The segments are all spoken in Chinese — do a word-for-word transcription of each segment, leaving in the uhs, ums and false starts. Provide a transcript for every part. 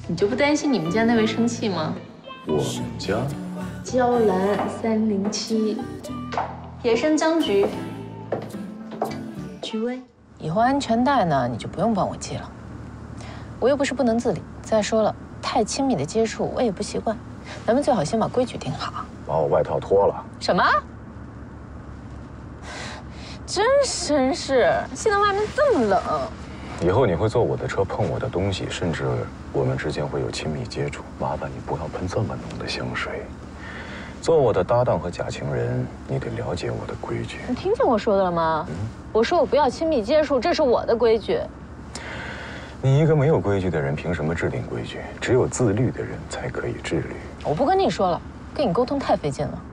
你就不担心你们家那位生气吗？ 我们家？ 娇兰三零七，野生僵局。菊薇， 以后安全带呢，你就不用帮我系了。我又不是不能自理。再说了，太亲密的接触我也不习惯。咱们最好先把规矩定好。 把我外套脱了。 什么？真绅士！现在外面这么冷。 以后你会坐我的车，碰我的东西，甚至我们之间会有亲密接触。麻烦你不要喷这么浓的香水。做我的搭档和假情人，你得了解我的规矩。 你听见我说的了吗？嗯、我说我不要亲密接触，这是我的规矩。 你一个没有规矩的人，凭什么制定规矩？只有自律的人才可以自律。 我不跟你说了，跟你沟通太费劲了。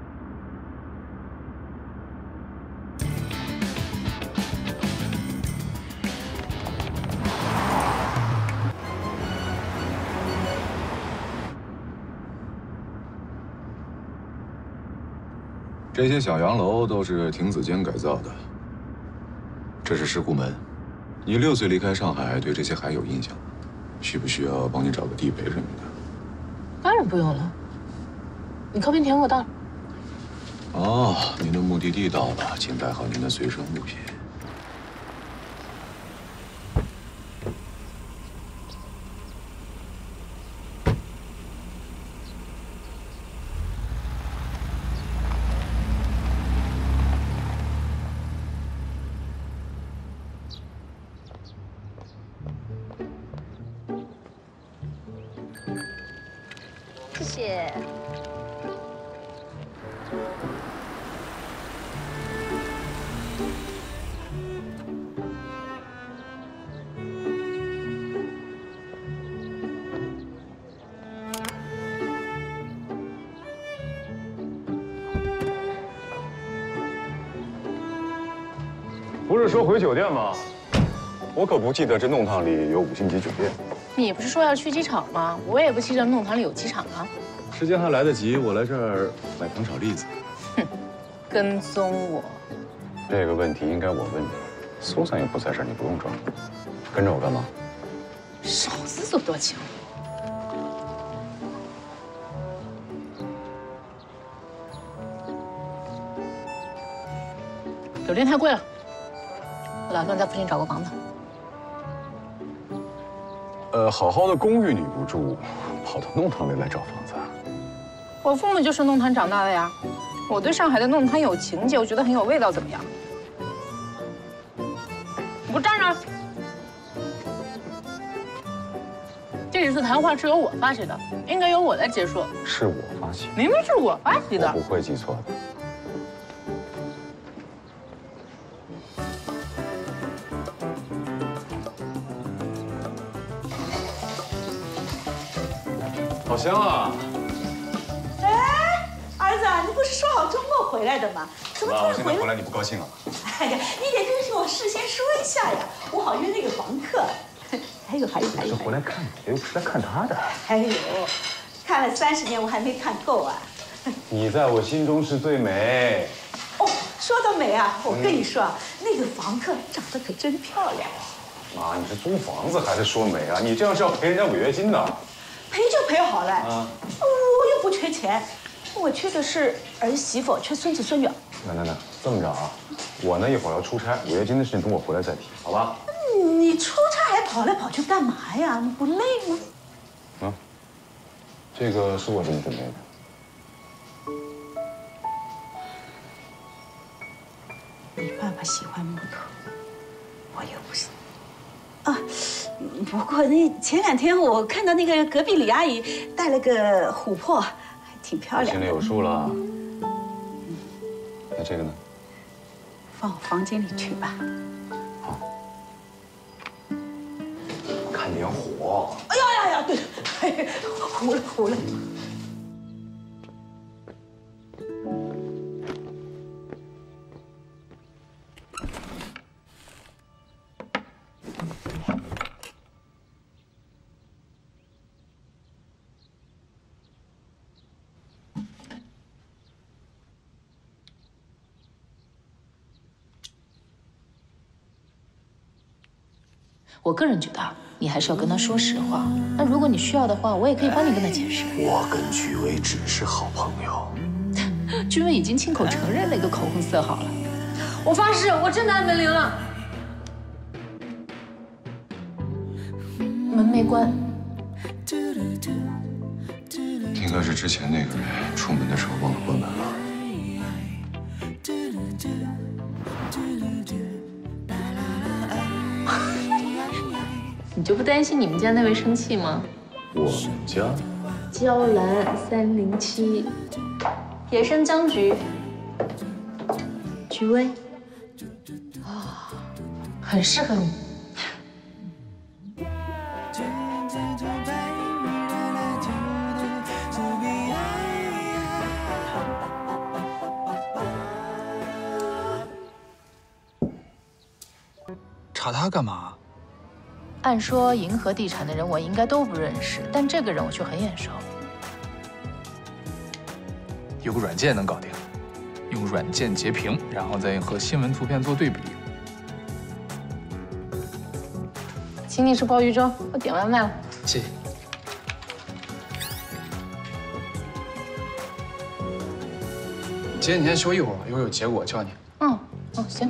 这些小洋楼都是亭子间改造的。这是石库门。你六岁离开上海，对这些还有印象？需不需要帮你找个地陪什么的？ 当然不用了。你靠边停，我到了。 哦，您的目的地到了，请带好您的随身物品。 谢谢。 不是说回酒店吗？我可不记得这弄堂里有五星级酒店。 你不是说要去机场吗？我也不记得弄堂里有机场啊。 时间还来得及，我来这儿买糖炒栗子。 哼，跟踪我。 这个问题应该我问你。苏珊又不在这儿，你不用装。跟着我干嘛？ 少自作多情。酒店太贵了，我打算在附近找个房子。 呃，好好的公寓你不住，跑到弄堂里来找房子啊？ 我父母就是弄堂长大的呀，我对上海的弄堂有情节，我觉得很有味道，怎么样？你给我站着！这几次谈话是由我发起的，应该由我来结束。 是我发起， 明明是我发起的。 我不会记错的。好香啊！ 哎，儿子，你不是说好周末回来的吗？怎么突然回来？ 回来你不高兴啊？ 哎呀，你得跟我事先说一下呀，我好约那个房客。还有还有还有， 是回来看你，又不是来看他的。 还有，看了三十年我还没看够啊！ 你在我心中是最美。 哦，说到美啊，我跟你说啊，那个房客长得可真漂亮。 妈，你是租房子还是说美啊？你这样是要赔人家违约金的。 赔就赔好了，啊，我又不缺钱，我缺的是儿媳妇，缺孙子孙女。 那那那，这么着啊，我呢一会儿要出差，违约金的事情等我回来再提，好吧？ 你出差还跑来跑去干嘛呀？你不累吗？ 啊，这个是我给你准备的。 你爸爸喜欢木头，我又不行。啊，不过那前两天我看到那个隔壁李阿姨带了个琥珀，还挺漂亮的。 心里有数了。那这个呢？ 放我房间里去吧。 好。看点火。 哎呀呀呀！对，哎，糊了糊了。 我个人觉得， 你还是要跟他说实话。那如果你需要的话，我也可以帮你跟他解释。 我跟曲薇只是好朋友。 君薇已经亲口承认那个口红色好了。 我发誓，我真的按门铃了。 门没关。 应该是之前那个人出门的时候忘了关门了。 你就不担心你们家那位生气吗？ 我们家娇兰三零七，野生僵菊，菊薇，啊，很适合你。 查他干嘛？ 按说银河地产的人我应该都不认识，但这个人我却很眼熟。 有个软件能搞定，用软件截屏，然后再和新闻图片做对比。 请你吃鲍鱼粥，我点外卖了。 谢谢。姐，你先休一会儿，一会儿有结果叫你。 嗯，哦，行。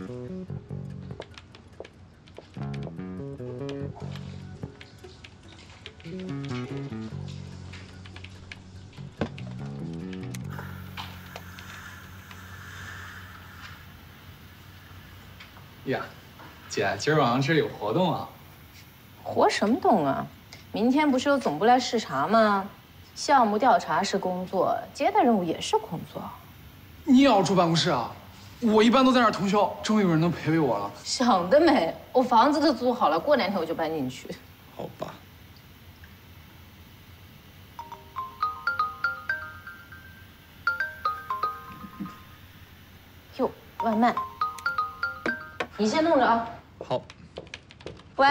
呀，姐，今儿晚上这里有活动啊？ 活什么动啊？明天不是有总部来视察吗？项目调查是工作，接待任务也是工作。 你也要住办公室啊？我一般都在那儿通宵，终于有人能陪陪我了。 想得美！我房子都租好了，过两天我就搬进去。 好吧。 哟，外卖。 你先弄着啊。 好。 喂。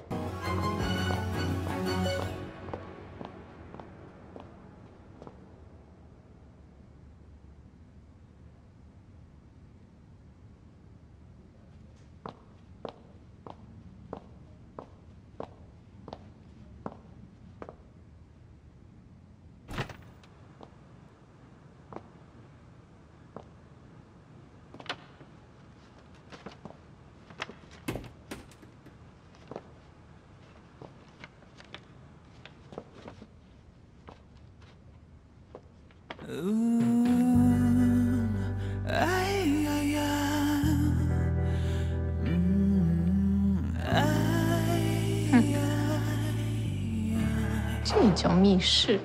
这叫密室。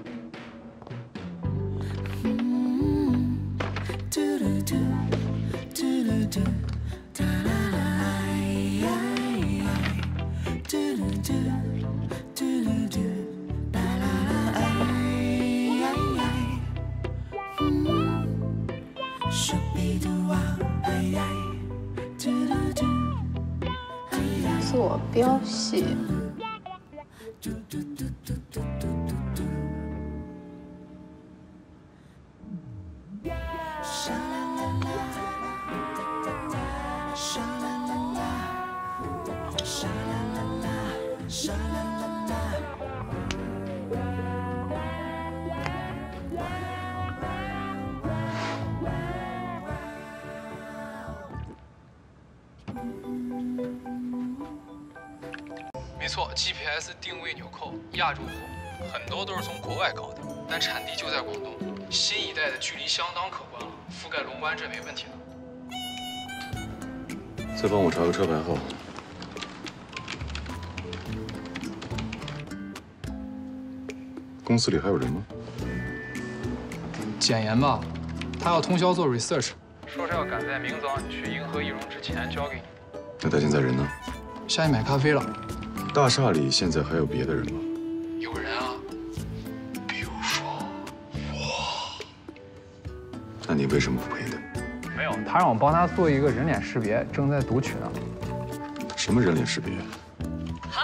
坐标系。 没错 ，G P S 定位纽扣，亚洲货，很多都是从国外搞的，但产地就在广东。新一代的距离相当可观了，覆盖龙湾镇没问题的。 再帮我查个车牌号。公司里还有人吗？ 简言吧，他要通宵做 research， 说是要赶在明早你去银河易容之前交给你。 那他现在人呢？ 下去买咖啡了。 大厦里现在还有别的人吗？ 有人啊， 比如说我。那你为什么不陪他？ 没有，他让我帮他做一个人脸识别，正在读取呢。 什么人脸识别？ 嗨！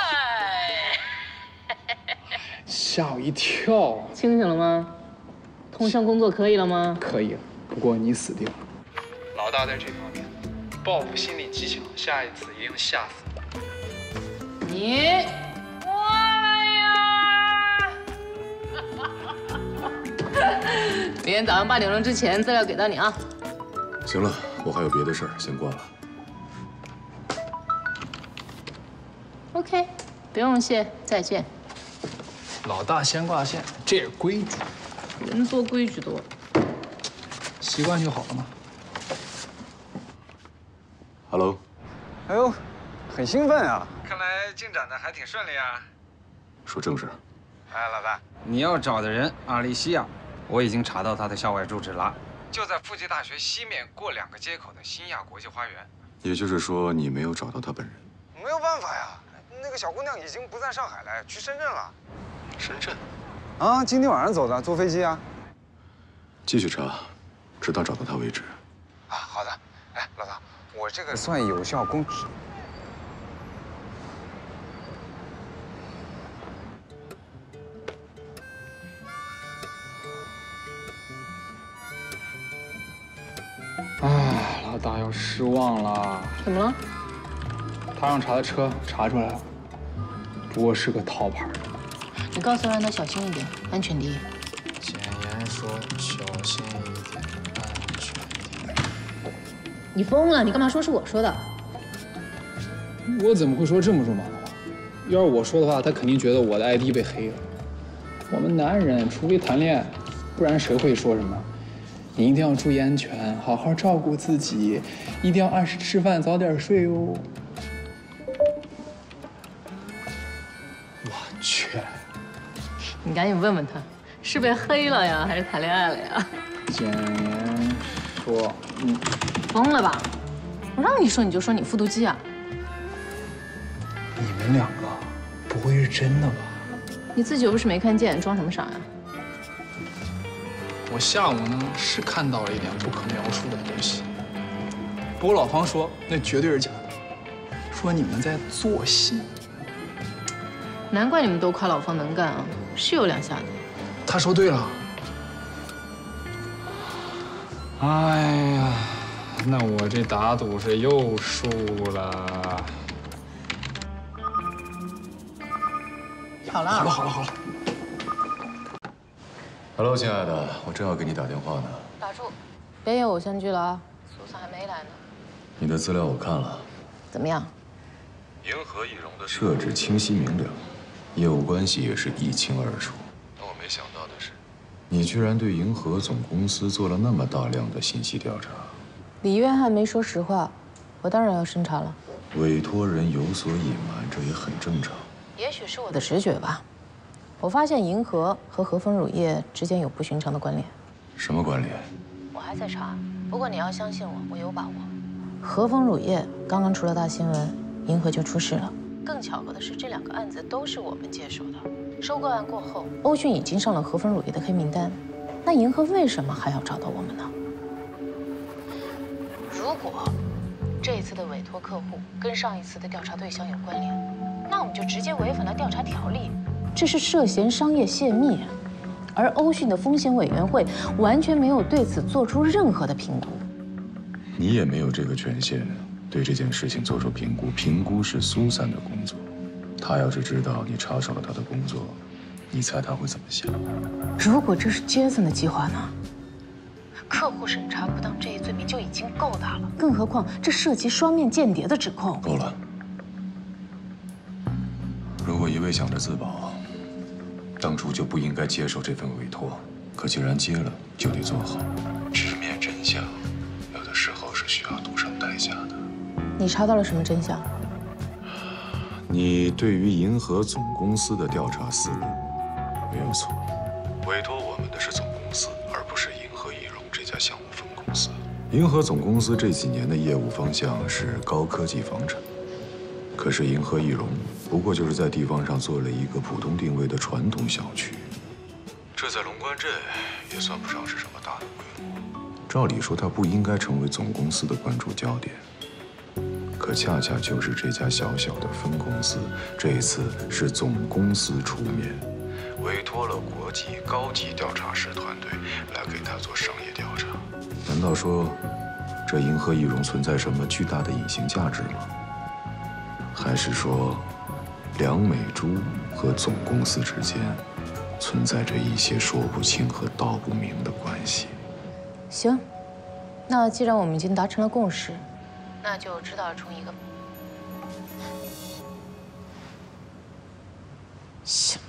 吓我一跳。 清醒了吗？通宵工作可以了吗？ 可以，不过你死定了。老大在这方面，报复心理极强，下一次一定吓死你。 你你过来呀！明天早上八点钟之前资料给到你啊。 行了，我还有别的事儿，先挂了。 OK， 不用谢，再见。 老大先挂线，这也规矩。 人多规矩多， 习惯就好了嘛。 Hello。 哎呦，很兴奋啊！看来进展的还挺顺利啊。 说正事。 哎，老大，你要找的人阿丽西亚，我已经查到他的校外住址了，就在附近大学西面过两个街口的新亚国际花园。 也就是说，你没有找到他本人？ 没有办法呀，那个小姑娘已经不在上海了，去深圳了。 深圳？ 啊，今天晚上走的，坐飞机啊。 继续查，直到找到他为止。 啊，好的。哎，老大，我这个算有效攻击。 唉，老大又失望了。 怎么了？ 他让查的车查出来了，不过是个套牌的。 你告诉他让他小心一点，安全第一。 简言说，小心一点，安全第一。 你疯了？你干嘛说是我说的？ 我怎么会说这么肉麻的话？要是我说的话，他肯定觉得我的 I D 被黑了。我们男人，除非谈恋爱，不然谁会说什么？你一定要注意安全，好好照顾自己，一定要按时吃饭，早点睡哦。我去！ 你赶紧问问他，是被黑了呀，还是谈恋爱了呀？ 简言说，嗯， 疯了吧？我让你说你就说你复读机啊？ 你们两个不会是真的吧？ 你自己又不是没看见，装什么傻呀？ 我下午呢是看到了一点不可描述的东西，不过老方说那绝对是假的，说你们在做戏。 难怪你们都夸老方能干啊，是有两下子。 他说对了。哎呀，那我这打赌是又输了。 好了， 好了，好了，好了。 Hello， 亲爱的，我正要给你打电话呢。 打住，别演偶像剧了啊！苏桑还没来呢。 你的资料我看了， 怎么样？ 银河易容的设置清晰明了，业务关系也是一清二楚。但我没想到的是，你居然对银河总公司做了那么大量的信息调查。 李约翰没说实话，我当然要审查了。 委托人有所隐瞒，这也很正常。 也许是我的直觉吧。我发现银河和和风乳业之间有不寻常的关联。 什么关联？ 我还在查，不过你要相信我，我有把握。和风乳业刚刚出了大新闻，银河就出事了。更巧合的是，这两个案子都是我们接手的。收购案过后，欧迅已经上了和风乳业的黑名单，那银河为什么还要找到我们呢？如果这一次的委托客户跟上一次的调查对象有关联，那我们就直接违反了调查条例。这是涉嫌商业泄密，而欧迅的风险委员会完全没有对此做出任何的评估。 你也没有这个权限，对这件事情做出评估。评估是苏珊的工作，他要是知道你插手了他的工作，你猜他会怎么想？ 如果这是杰森的计划呢？客户审查不当这一罪名就已经够大了，更何况这涉及双面间谍的指控。 够了。如果一味想着自保，当初就不应该接受这份委托。可既然接了，就得做好。直面真相，有的时候是需要赌上代价的。 你查到了什么真相？ 你对于银河总公司的调查思路没有错，委托我们的是总公司，而不是银河易容这家项目分公司。银河总公司这几年的业务方向是高科技房产，可是银河易容不过就是在地方上做了一个普通定位的传统小区，这在龙关镇也算不上是什么大的规模。照理说，它不应该成为总公司的关注焦点。可恰恰就是这家小小的分公司，这一次是总公司出面，委托了国际高级调查师团队来给他做商业调查。难道说，这银河易容存在什么巨大的隐形价值吗？还是说， 梁美珠和总公司之间存在着一些说不清和道不明的关系。 行，那既然我们已经达成了共识，那就知道从一个。行。